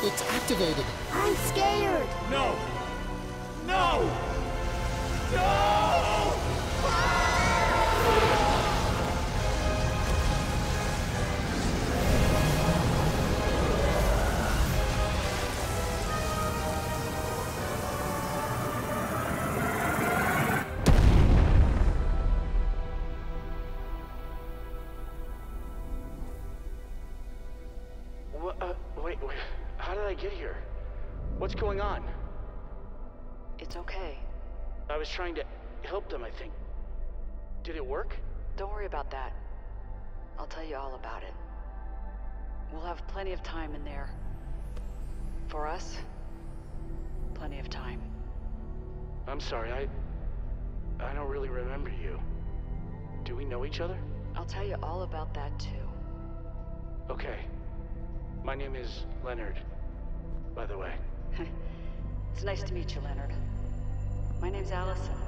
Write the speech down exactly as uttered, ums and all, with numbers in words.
It's activated. I'm scared. No! No! No! What, uh, wait, wait, how did I get here? What's going on? It's okay. I was trying to help them, I think. Did it work? Don't worry about that. I'll tell you all about it. We'll have plenty of time in there. For us, plenty of time. I'm sorry, I... I don't really remember you. Do we know each other? I'll tell you all about that too. Okay. My name is Leonard, by the way. It's nice to meet you, Leonard. My name's Allison.